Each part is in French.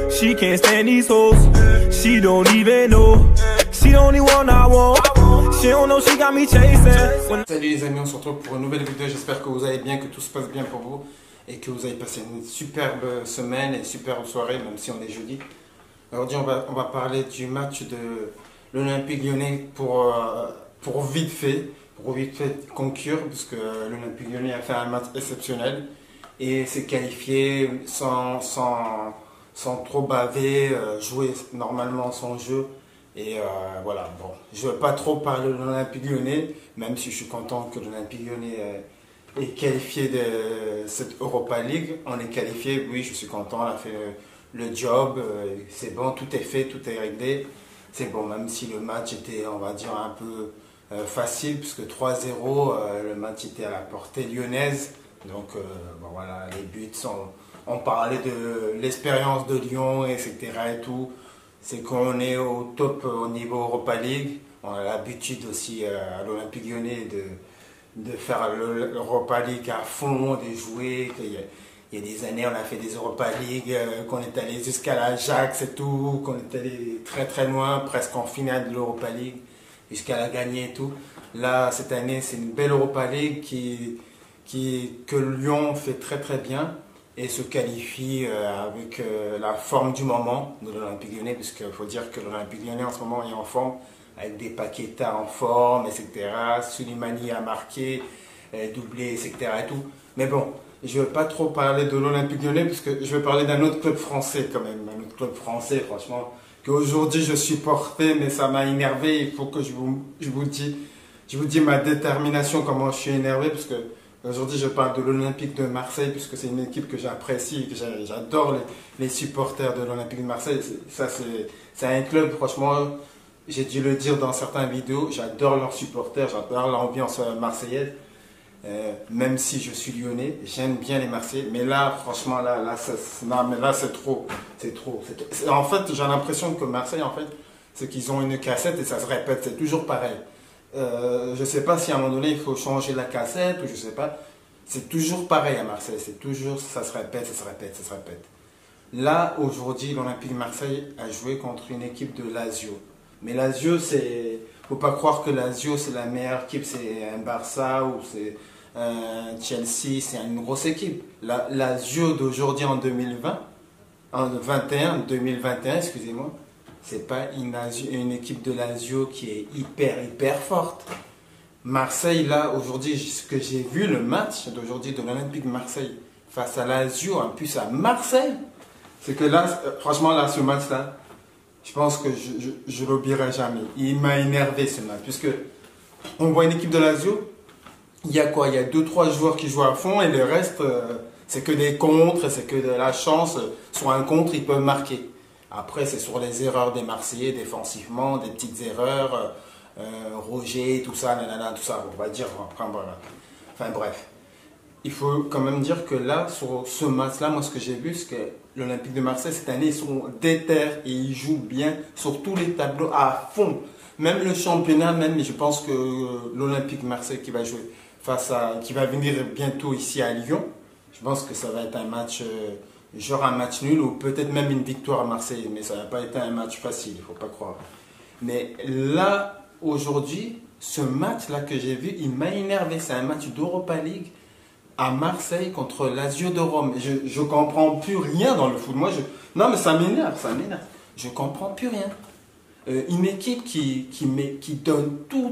She can't stand these hoes. She don't even know. She the only one I want. She don't know she got me chasing. Salut les amis, on se retrouve pour une nouvelle vidéo. J'espère que vous allez bien, que tout se passe bien pour vous et que vous avez passé une superbe semaine et une superbe soirée, même si on est jeudi. Aujourd'hui, on va parler du match de l'Olympique Lyonnais pour vite fait conclure, parce que l'Olympique Lyonnais a fait un match exceptionnel et s'est qualifié sans trop baver, jouer normalement son jeu. Et voilà, bon, je ne veux pas trop parler de l'Olympique Lyonnais, même si je suis content que l'Olympique Lyonnais est qualifié de cette Europa League. On est qualifié, oui, je suis content, on a fait le job, c'est bon, tout est fait, tout est réglé. C'est bon, même si le match était, on va dire, un peu facile, puisque 3-0, le match était à la portée lyonnaise. Donc, bon, voilà, les buts on parlait de l'expérience de Lyon, etc. et tout. C'est qu'on est au top au niveau Europa League. On a l'habitude aussi à l'Olympique Lyonnais de faire l'Europa League à fond, de jouer. Il y a des années, on a fait des Europa League, qu'on est allé jusqu'à l'Ajax et tout, qu'on est allé très très loin, presque en finale de l'Europa League, jusqu'à la gagner et tout. Là, cette année, c'est une belle Europa League que Lyon fait très très bien et se qualifie avec la forme du moment de l'Olympique Lyonnais, parce qu'il faut dire que l'Olympique Lyonnais en ce moment est en forme, avec des Paqueta en forme, etc. Souleymani a marqué, doublé, etc. et tout. Mais bon, je ne veux pas trop parler de l'Olympique Lyonnais, parce que je veux parler d'un autre club français quand même, un autre club français, franchement, qu'aujourd'hui je supportais, mais ça m'a énervé. Il faut que je vous dis ma détermination, comment je suis énervé, parce que aujourd'hui, je parle de l'Olympique de Marseille, puisque c'est une équipe que j'apprécie, que j'adore les supporters de l'Olympique de Marseille. Ça, c'est un club, franchement, j'ai dû le dire dans certaines vidéos, j'adore leurs supporters, j'adore l'ambiance marseillaise. Même si je suis lyonnais, j'aime bien les Marseillais, mais là, franchement, là c'est trop. C'est trop. En fait, j'ai l'impression que Marseille, en fait, c'est qu'ils ont une cassette et ça se répète, c'est toujours pareil. Je ne sais pas si à un moment donné il faut changer la cassette ou je ne sais pas. C'est toujours pareil à Marseille, c'est toujours, ça se répète, ça se répète, ça se répète. Là, aujourd'hui, l'Olympique de Marseille a joué contre une équipe de Lazio. Mais Lazio, faut pas croire que Lazio c'est la meilleure équipe, c'est un Barça ou c'est un Chelsea, c'est une grosse équipe. La Lazio d'aujourd'hui en 2021, excusez-moi. C'est pas une équipe de Lazio qui est hyper forte. Marseille, là, aujourd'hui, ce que j'ai vu, le match d'aujourd'hui de l'Olympique de Marseille face à Lazio, en plus à Marseille, c'est que là, franchement, là, ce match-là, je pense que je ne l'oublierai jamais. Il m'a énervé ce match, puisque on voit une équipe de Lazio, il y a quoi? Il y a 2-3 joueurs qui jouent à fond et le reste, c'est que des contres, c'est que de la chance. Sur un contre, ils peuvent marquer. Après, c'est sur les erreurs des Marseillais défensivement, des petites erreurs, Roger, tout ça, nanana, tout ça, on va dire. Enfin bref. Il faut quand même dire que là, sur ce match-là, moi ce que j'ai vu, c'est que l'Olympique de Marseille, cette année, ils sont déter et ils jouent bien sur tous les tableaux à fond. Même le championnat, même, je pense que l'Olympique de Marseille qui va jouer qui va venir bientôt ici à Lyon, je pense que ça va être un match... genre un match nul ou peut-être même une victoire à Marseille, mais ça n'a pas été un match facile, il ne faut pas croire. Mais là, aujourd'hui, ce match-là que j'ai vu, il m'a énervé. C'est un match d'Europa League à Marseille contre Lazio de Rome. Je ne comprends plus rien dans le foot. Non, mais ça m'énerve, ça m'énerve. Je ne comprends plus rien. Une équipe qui donne tout.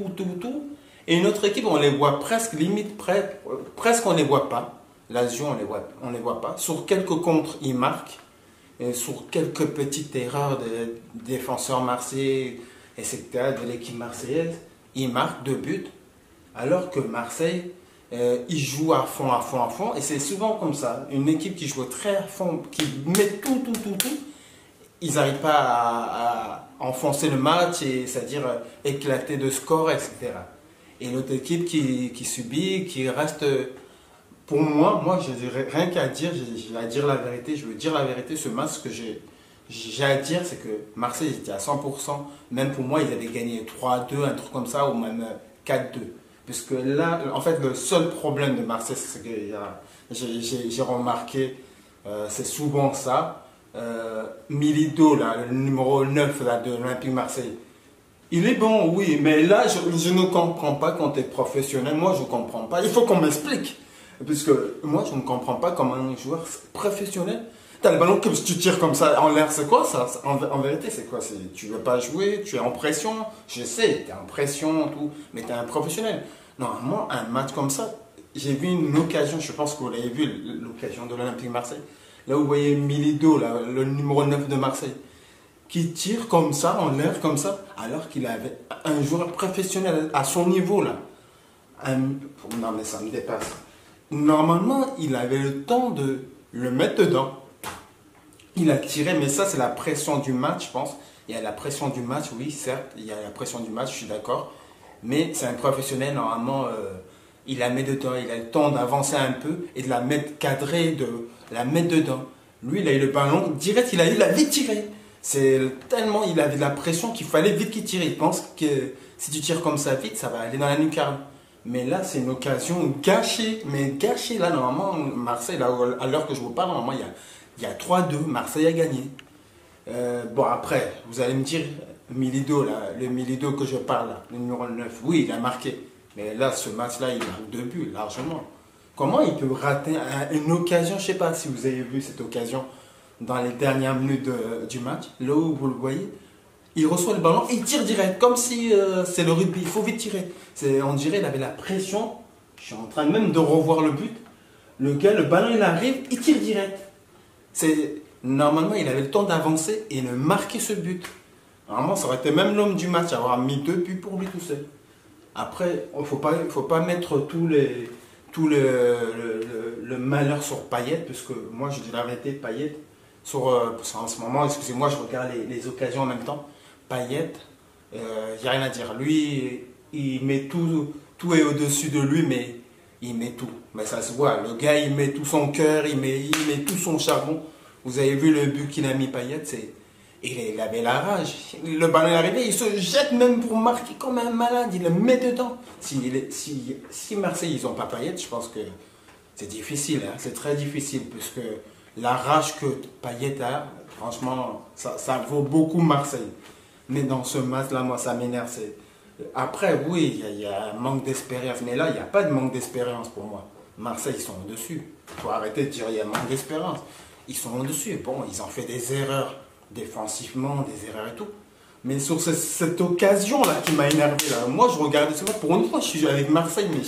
Et une autre équipe, on les voit presque, limite, presque on ne les voit pas. Lazio, on les voit pas. Sur quelques contres, ils marquent. Et sur quelques petites erreurs des défenseurs marseillais, etc., de l'équipe marseillaise, ils marquent 2 buts. Alors que Marseille, ils jouent à fond. Et c'est souvent comme ça. Une équipe qui joue très à fond, qui met tout. Ils n'arrivent pas à enfoncer le match, c'est-à-dire éclater de score, etc. Et l'autre équipe qui subit, qui reste... Pour moi, je dirais rien qu'à dire, j'ai à dire la vérité, je veux dire la vérité, ce match, ce que j'ai à dire, c'est que Marseille était à 100%, même pour moi, ils avaient gagné 3-2, un truc comme ça, ou même 4-2. Puisque là, en fait, le seul problème de Marseille, c'est que j'ai remarqué, c'est souvent ça, Milido, là, le numéro 9 là, de l'Olympique Marseille. Il est bon, oui, mais là, je ne comprends pas quand tu es professionnel. Moi, je ne comprends pas. Il faut qu'on m'explique. Parce que moi, je ne comprends pas comment un joueur professionnel. Tu as le ballon que tu tires comme ça en l'air, c'est quoi ça? En vérité, c'est quoi? Tu ne veux pas jouer, tu es en pression. Je sais, tu es en pression, tout, mais tu es un professionnel. Normalement, un match comme ça, j'ai vu une occasion, je pense que vous l'avez vu, l'occasion de l'Olympique Marseille. Là, vous voyez Milido, là, le numéro 9 de Marseille, qui tire comme ça, en l'air, comme ça, alors qu'il avait un joueur professionnel à son niveau, là. Non, mais ça me dépasse. Normalement, il avait le temps de le mettre dedans. Il a tiré, mais ça, c'est la pression du match, je pense. Il y a la pression du match, oui, certes, il y a la pression du match, je suis d'accord. Mais c'est un professionnel, normalement, il la met dedans. Il a le temps d'avancer un peu et de la mettre cadrée, de la mettre dedans. Lui, il a eu le ballon, direct, il a vite tiré. C'est tellement, il avait de la pression qu'il fallait vite qu'il tire. Il pense que si tu tires comme ça vite, ça va aller dans la lucarne. Mais là, c'est une occasion gâchée. Mais gâchée, là, normalement, Marseille, là, à l'heure que je vous parle, normalement, il y a 3-2. Marseille a gagné. Bon, après, vous allez me dire, Milido, là, le Milido que je parle, là, le numéro 9, oui, il a marqué. Mais là, ce match-là, il marque 2 buts, largement. Comment il peut rater une occasion? Je ne sais pas si vous avez vu cette occasion dans les dernières minutes du match. Là où vous le voyez, il reçoit le ballon, il tire direct, comme si c'est le rugby, il faut vite tirer. On dirait qu'il avait la pression. Je suis en train même de revoir le but. Le gars, le ballon, il arrive, il tire direct. Normalement, il avait le temps d'avancer et de marquer ce but. Normalement, ça aurait été même l'homme du match, avoir mis 2 buts pour lui tout seul. Après, il ne faut pas mettre tout le malheur sur Payet, parce que moi, je dis la vérité, Payet, en ce moment, excusez-moi, je regarde les occasions en même temps. Payet, il n'y a rien à dire. Lui, il met tout est au-dessus de lui, mais il met tout. Mais ça se voit, le gars, il met tout son cœur, il met tout son charbon. Vous avez vu le but qu'il a mis, Payet, il avait la rage. Le ballon est arrivé, il se jette même pour marquer comme un malade, il le met dedans. Si Marseille, ils n'ont pas Payet, je pense que c'est difficile, hein, c'est très difficile, puisque la rage que Payet a, franchement, ça vaut beaucoup Marseille. Mais dans ce match-là, moi, ça m'énerve. Après, oui, il y a un manque d'espérance, mais là, il n'y a pas de manque d'espérance pour moi. Marseille, ils sont au-dessus. Il faut arrêter de dire qu'il y a un manque d'espérance. Ils sont au-dessus. Bon, ils ont fait des erreurs défensivement, des erreurs et tout. Mais sur cette occasion-là qui m'a énervé, là, moi, je regardais ce match. Pour une fois, je suis avec Marseille, mais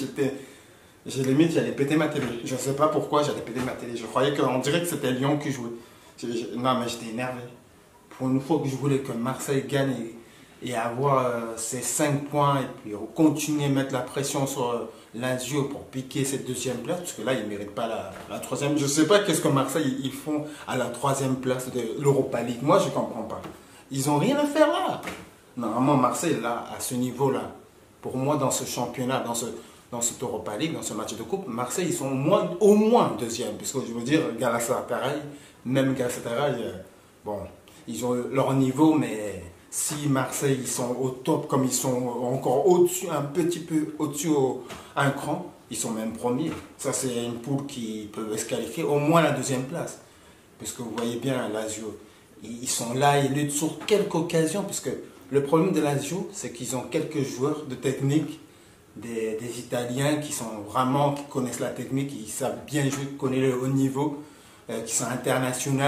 j'ai limite, j'allais péter ma télé. Je ne sais pas pourquoi j'allais péter ma télé. Je croyais qu'on dirait que c'était Lyon qui jouait. Non, mais j'étais énervé. Pour une fois que je voulais que Marseille gagne et avoir ces 5 points et puis continuer à mettre la pression sur Lazio pour piquer cette 2e place, parce que là, ils ne méritent pas la 3e. Je ne sais pas qu'est-ce que Marseille ils font à la 3e place de l'Europa League. Moi, je ne comprends pas. Ils n'ont rien à faire là. Normalement, Marseille, là, à ce niveau-là, pour moi, dans ce championnat, dans cette Europa League, dans ce match de coupe, Marseille, ils sont au moins 2e. Puisque je veux dire, Galatasaray, même Galatasaray, bon, ils ont leur niveau, mais si Marseille, ils sont au top, comme ils sont encore au-dessus, un petit peu au-dessus, un cran, ils sont même premiers. Ça, c'est une poule qui peut se qualifier au moins la 2e place. Parce que vous voyez bien, Lazio, ils sont là, ils luttent sur quelques occasions, parce que le problème de Lazio, c'est qu'ils ont quelques joueurs de technique, des Italiens qui connaissent la technique, qui savent bien jouer, qui connaissent le haut niveau, qui sont internationaux,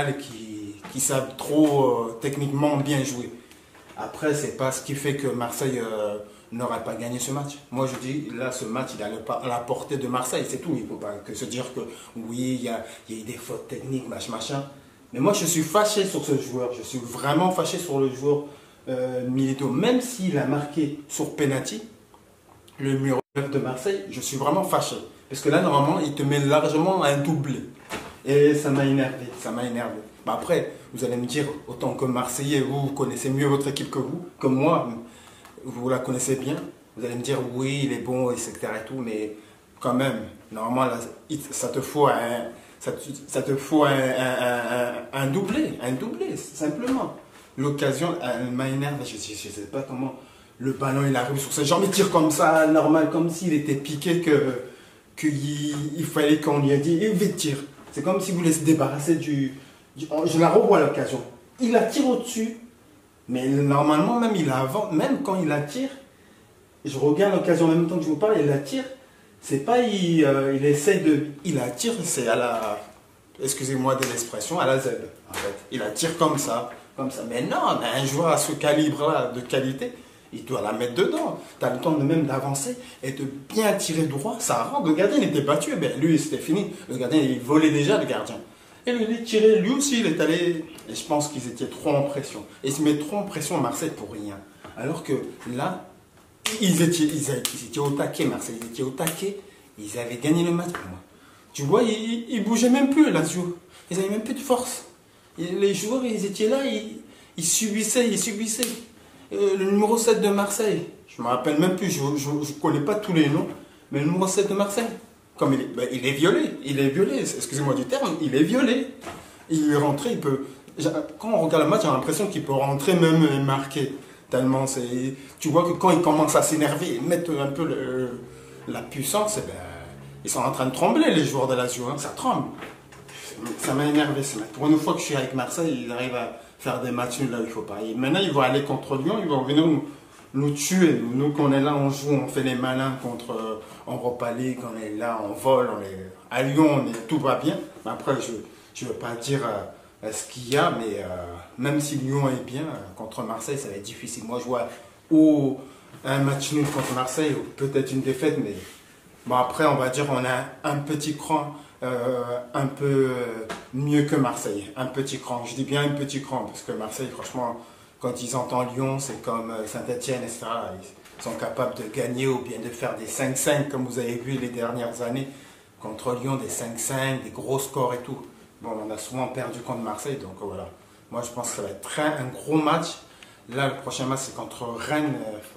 qui savent trop techniquement bien jouer. Après, c'est pas ce qui fait que Marseille n'aurait pas gagné ce match. Moi, je dis, là, ce match, il est à la portée de Marseille, c'est tout. Il ne faut pas se dire que, oui, il y a eu des fautes techniques, machin. Mais moi, je suis fâché sur ce joueur. Je suis vraiment fâché sur le joueur Milito. Même s'il a marqué sur penalty, le numéro 9 de Marseille, je suis vraiment fâché. Parce que là, normalement, il te met largement un doublé. Et ça m'a énervé, Bah après, vous allez me dire, autant que Marseillais, vous connaissez mieux votre équipe que vous, comme moi, vous la connaissez bien. Vous allez me dire, oui, il est bon, etc. et tout, mais quand même, normalement, là, ça te faut un doublé, simplement. L'occasion, elle m'a énervé, je ne sais pas comment le ballon il arrive sur ses jambes, il tire comme ça, normal, comme s'il était piqué, qu'il fallait qu'on lui ait dit, et vite tire. C'est comme si vous voulez se débarrasser du Je la revois à l'occasion. Il la tire au-dessus. Mais normalement, même il avant, même quand il la tire, je regarde l'occasion en même temps que je vous parle, il la tire. C'est pas il essaye de. Il la tire, c'est à la. Excusez-moi de l'expression, à la Z. En fait. Il la tire comme ça. Comme ça. Mais non, un joueur à ce calibre-là de qualité, il doit la mettre dedans. Tu as le temps de même d'avancer et de bien tirer droit. Ça rentre. Le gardien il était battu. Ben, lui, c'était fini. Le gardien, il volait déjà, le gardien. Et lui, il tirait. Lui aussi, il est allé. Et je pense qu'ils étaient trop en pression. Et ils se mettent trop en pression à Marseille pour rien. Alors que là, ils étaient au taquet, Marseille. Ils étaient au taquet. Ils avaient gagné le match pour moi. Tu vois, ils bougeaient même plus, Lazio. Ils n'avaient même plus de force. Les joueurs, ils étaient là, ils subissaient. Le numéro 7 de Marseille, je ne me rappelle même plus, je ne connais pas tous les noms, mais le numéro 7 de Marseille, comme il est violé, excusez-moi du terme, il est violé. Il est rentré, il peut... Quand on regarde le match, j'ai l'impression qu'il peut rentrer même et marquer. Tellement c'est... Tu vois que quand il commence à s'énerver et mettre un peu la puissance, ben, ils sont en train de trembler, les joueurs de Lazio, hein, ça tremble. Ça m'a énervé ce match. Pour une fois que je suis avec Marseille, ils arrivent à faire des matchs là où il ne faut pas. Et maintenant, ils vont aller contre Lyon, ils vont venir nous tuer. Nous, quand on est là, on joue, on fait les malins contre Europa League, on est là, on vole, à Lyon, tout va bien. Mais après, je ne veux pas dire ce qu'il y a, mais même si Lyon est bien, contre Marseille, ça va être difficile. Moi, je vois un match nul contre Marseille, ou peut-être une défaite, mais bon, après, on va dire on a un petit cran. Un peu mieux que Marseille, un petit cran, je dis bien un petit cran, parce que Marseille, franchement, quand ils entendent Lyon, c'est comme Saint-Etienne, etc. Ils sont capables de gagner ou bien de faire des 5-5, comme vous avez vu les dernières années, contre Lyon, des 5-5, des gros scores et tout. Bon, on a souvent perdu contre Marseille, donc voilà. Moi, je pense que ça va être un gros match. Là, le prochain match, c'est contre Rennes,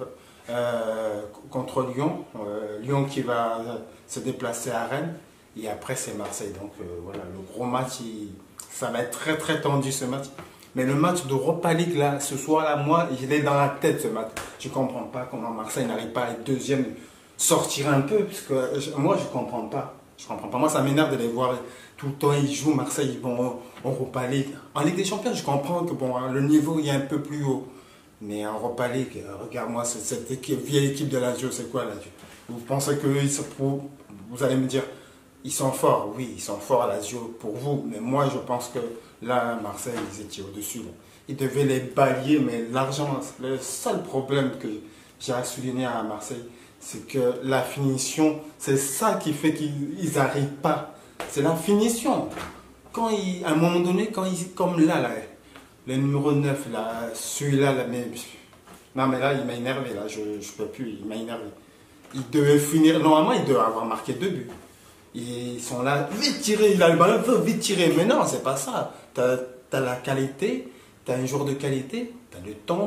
contre Lyon. Lyon qui va se déplacer à Rennes. Et après, c'est Marseille. Donc voilà, le gros match, ça va être très très tendu ce match. Mais le match d'Europa League, là, ce soir-là, moi, il est dans la tête ce match. Je ne comprends pas comment Marseille n'arrive pas à être deuxième, sortir un peu. Parce que moi, je ne comprends pas. Je comprends pas. Moi, ça m'énerve de les voir tout le temps. Ils jouent Marseille, ils vont en Europa League. En Ligue des Champions, je comprends que bon, le niveau il est un peu plus haut. Mais en Europa League, regarde-moi, cette vieille équipe de Lazio, c'est quoi Lazio? Vous pensez que vous allez me dire, ils sont forts, oui, ils sont forts à Lazio pour vous, mais moi je pense que là, Marseille, ils étaient au-dessus. Ils devaient les balayer, mais l'argent, le seul problème que j'ai à souligner à Marseille, c'est que la finition, c'est ça qui fait qu'ils n'arrivent pas. C'est la finition. Quand à un moment donné, comme là, le numéro 9, là, celui-là, là, mais, non mais là, il m'a énervé, là, je ne peux plus, il m'a énervé. Il devait finir, normalement, il devait avoir marqué 2 buts. Ils sont là, vite tirer, il a le ballon, vite tirer. Mais non, c'est pas ça. Tu as la qualité, tu as un joueur de qualité, tu as le temps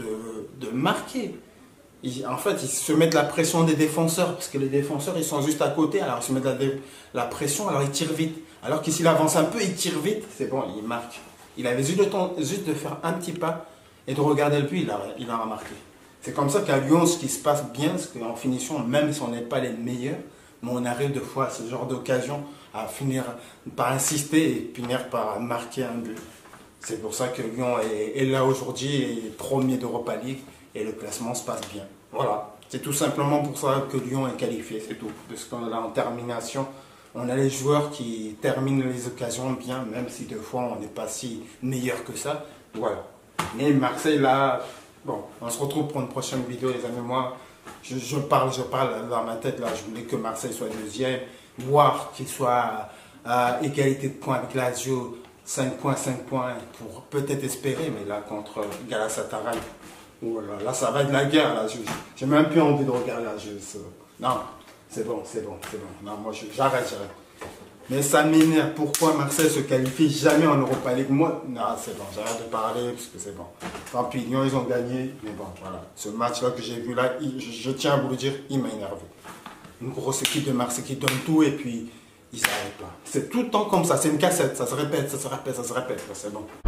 de marquer. En fait, ils se mettent la pression des défenseurs, parce que les défenseurs, ils sont juste à côté, alors ils se mettent la pression, alors ils tirent vite. Alors que s'il avance un peu, il tire vite, c'est bon, il marque. Il avait juste le temps juste de faire un petit pas et de regarder le but, il a marqué. C'est comme ça qu'à Lyon, ce qui se passe bien, c'est qu'en finition, même si on n'est pas les meilleurs, mais on arrive de fois à ce genre d'occasion à finir par insister et finir par marquer un but. C'est pour ça que Lyon est là aujourd'hui, est premier d'Europa League et le classement se passe bien. Voilà, c'est tout simplement pour ça que Lyon est qualifié, c'est tout. Parce qu'on a en termination, on a les joueurs qui terminent les occasions bien, même si deux fois on n'est pas si meilleur que ça. Voilà. Mais Marseille là, bon, on se retrouve pour une prochaine vidéo les amis. Moi, je parle dans ma tête là, je voulais que Marseille soit deuxième, voire qu'il soit à égalité de points avec Lazio, 5 points, pour peut-être espérer, mais là contre Galatasaray, voilà, là ça va être la guerre, là, j'ai même plus envie de regarder là, non, c'est bon, non, moi j'arrête. Mais ça m'énerve, pourquoi Marseille se qualifie jamais en Europa League? Moi, non, c'est bon, j'arrête de parler, parce que c'est bon. Tant pis, Lyon, ils ont gagné, mais bon, voilà. Ce match-là que j'ai vu là, je tiens à vous le dire, il m'a énervé. Une grosse équipe de Marseille qui donne tout, et puis, ils n'arrêtent pas. C'est tout le temps comme ça, c'est une cassette, ça se répète, c'est bon.